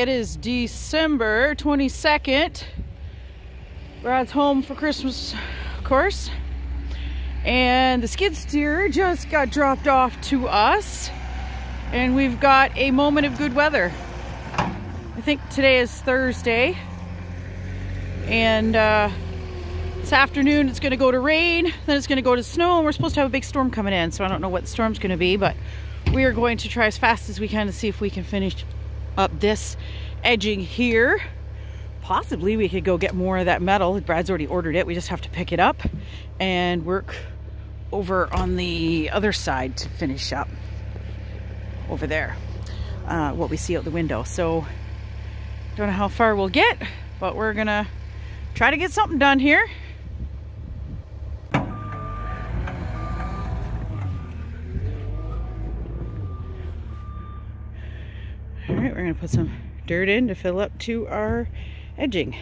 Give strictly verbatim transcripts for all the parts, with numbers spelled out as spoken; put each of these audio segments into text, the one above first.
it is December twenty-second. Brad's home for Christmas, of course. And the skid steer just got dropped off to us. And we've got a moment of good weather. I think today is Thursday. And uh, this afternoon it's going to go to rain, then it's going to go to snow, and we're supposed to have a big storm coming in. So I don't know what the storm's going to be, but we are going to try as fast as we can to see if we can finish up this edging here. Possibly we could go get more of that metal. Brad's already ordered it. We just have to pick it up and work over on the other side to finish up over there, uh, what we see out the window. So don't know how far we'll get, but we're gonna try to get something done here. All right, we're gonna put some dirt in to fill up to our edging.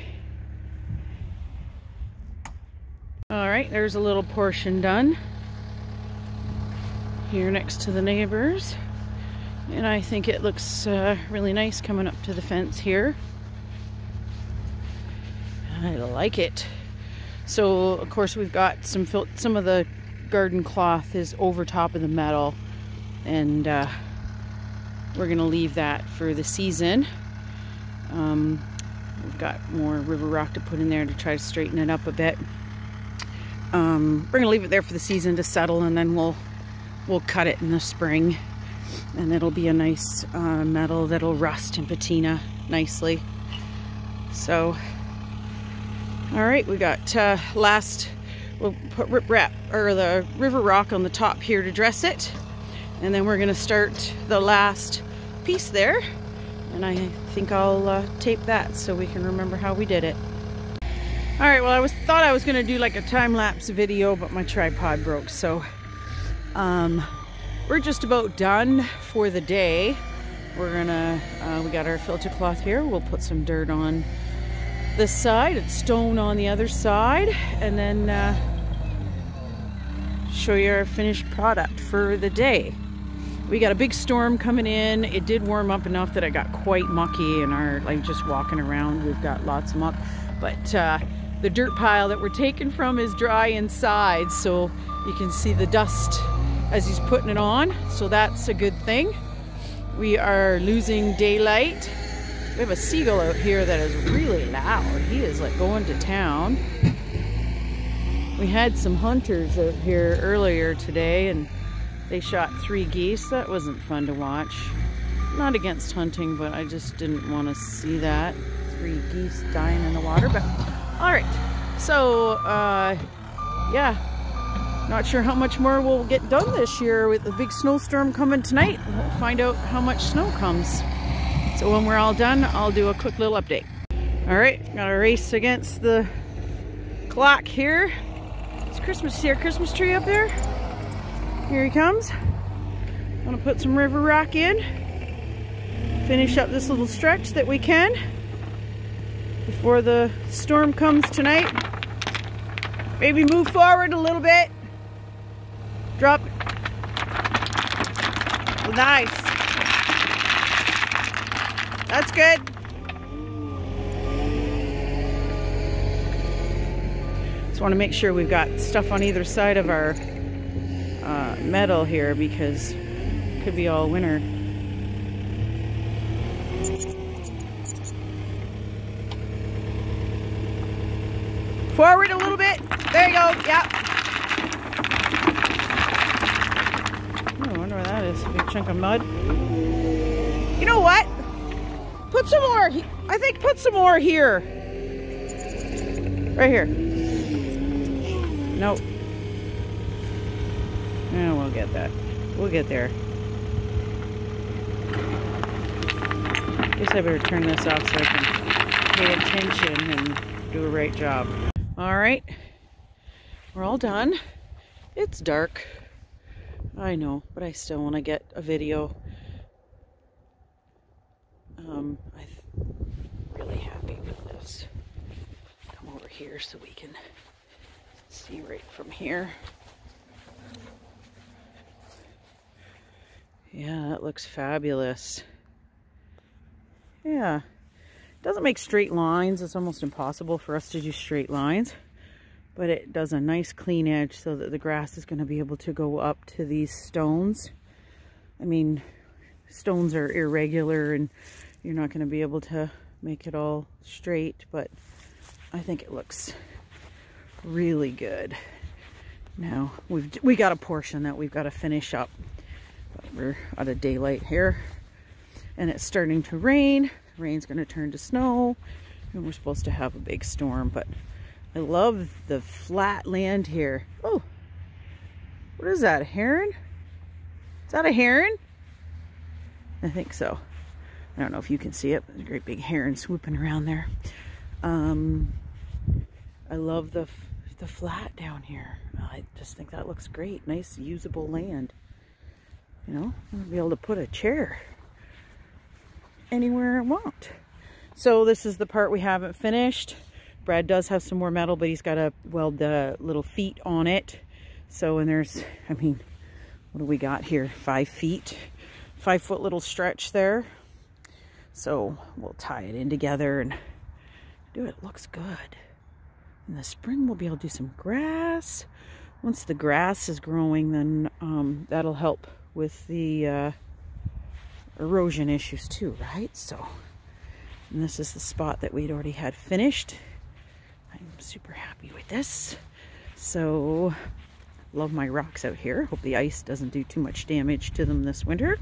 All right, there's a little portion done here next to the neighbors. And I think it looks uh, really nice coming up to the fence here. I like it. So of course we've got some fil some of the garden cloth is over top of the metal, and uh, we're gonna leave that for the season. Um, we've got more river rock to put in there to try to straighten it up a bit. Um, we're gonna leave it there for the season to settle, and then we'll we'll cut it in the spring, and it'll be a nice uh, metal that'll rust and patina nicely. So, all right, we got uh, last. We'll put rip wrap or the river rock on the top here to dress it, and then we're gonna start the last piece there. And I think I'll uh, tape that so we can remember how we did it. All right, well, I was thought I was gonna do like a time-lapse video, but my tripod broke, so um, we're just about done for the day. We're gonna, uh, we got our filter cloth here. We'll put some dirt on this side and stone on the other side, and then uh, show you our finished product for the day. We got a big storm coming in. It did warm up enough that I got quite mucky in our, like, just walking around. We've got lots of muck, but uh, the dirt pile that we're taking from is dry inside, so you can see the dust as he's putting it on, so that's a good thing. We are losing daylight. We have a seagull out here that is really loud. He is like going to town. We had some hunters out here earlier today, and they shot three geese. That wasn't fun to watch. Not against hunting, but I just didn't want to see that. Three geese dying in the water, but all right. So, uh, yeah, not sure how much more we'll get done this year with the big snowstorm coming tonight. We'll find out how much snow comes. So when we're all done, I'll do a quick little update. All right, got a race against the clock here. It's Christmas here, Christmas tree up there. Here he comes. I'm gonna put some river rock in. Finish up this little stretch that we can before the storm comes tonight. Maybe move forward a little bit. Drop. Nice. That's good. Just want to make sure we've got stuff on either side of our uh, metal here, because it could be all winter. Forward a little bit. There you go. Yep. Oh, I wonder where that is. A big chunk of mud. You know what? Put some more. I think put some more here. Right here. Nope. Yeah, we'll get that. We'll get there. Guess I better turn this off so I can pay attention and do a right job. All right. We're all done. It's dark. I know, but I still want to get a video. Um, I'm really happy with this. Come over here so we can see right from here. Yeah, that looks fabulous. Yeah. It doesn't make straight lines. It's almost impossible for us to do straight lines. But it does a nice clean edge so that the grass is going to be able to go up to these stones. I mean, stones are irregular and you're not going to be able to make it all straight, but I think it looks really good. Now, we've we got a portion that we've got to finish up. But we're out of daylight here. And it's starting to rain. Rain's going to turn to snow. And we're supposed to have a big storm, but I love the flat land here. Oh, what is that, a heron? Is that a heron? I think so. I don't know if you can see it, but there's a great big heron swooping around there. Um, I love the, the flat down here. I just think that looks great. Nice, usable land. You know, I'm gonna be able to put a chair anywhere I want. So this is the part we haven't finished. Brad does have some more metal, but he's got to weld the little feet on it. So, and there's, I mean, what do we got here? Five feet, five foot little stretch there. So we'll tie it in together and do it. It looks good. In the spring, we'll be able to do some grass. Once the grass is growing, then um, that'll help with the uh, erosion issues too, right? So, and this is the spot that we'd already had finished. I'm super happy with this. So, love my rocks out here. Hope the ice doesn't do too much damage to them this winter.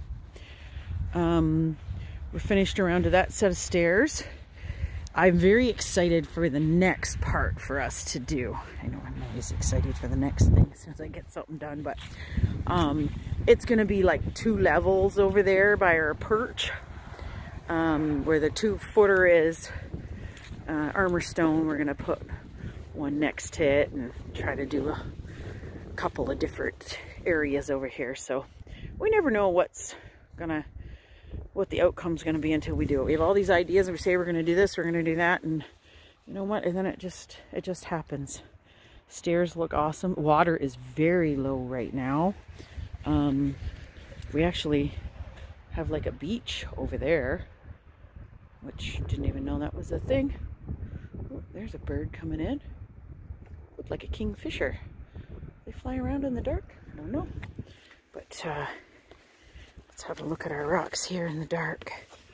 Um, we're finished around to that set of stairs. I'm very excited for the next part for us to do. I know I'm always excited for the next thing as soon as I get something done, but um, it's going to be like two levels over there by our perch, um, where the two footer is. Uh, armor stone, we're gonna put one next to it and try to do a couple of different areas over here. So we never know what's gonna, what the outcome's gonna be until we do it. We have all these ideas and we say we're gonna do this, we're gonna do that, and you know what? And then it just, it just happens. Stairs look awesome. Water is very low right now. Um, we actually have like a beach over there, which didn't even know that was a thing. Oh, there's a bird coming in. Looked like a kingfisher. They fly around in the dark? I don't know. But uh, let's have a look at our rocks here in the dark.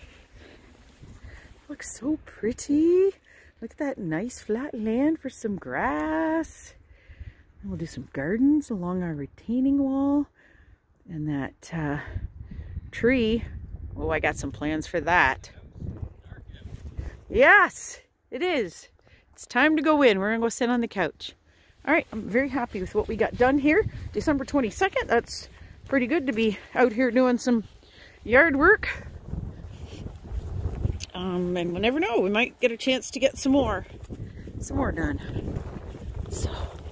Looks so pretty. Look at that nice flat land for some grass. And we'll do some gardens along our retaining wall. And that uh, tree. Oh, I got some plans for that. Yes, it is. It's time to go in. We're gonna go sit on the couch. All right, I'm very happy with what we got done here. December twenty-second, that's pretty good to be out here doing some yard work. Um, and we'll never know, we might get a chance to get some more, some more done. So,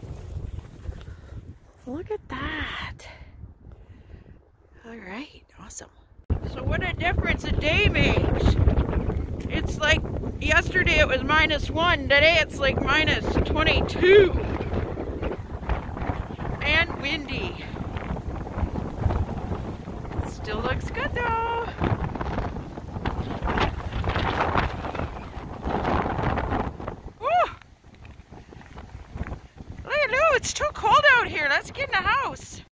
look at that. All right, awesome. So what a difference a day makes. It's like yesterday it was minus one, today it's like minus twenty-two. And windy. Still looks good though. Woo! Look, no, it's too cold out here. Let's get in the house.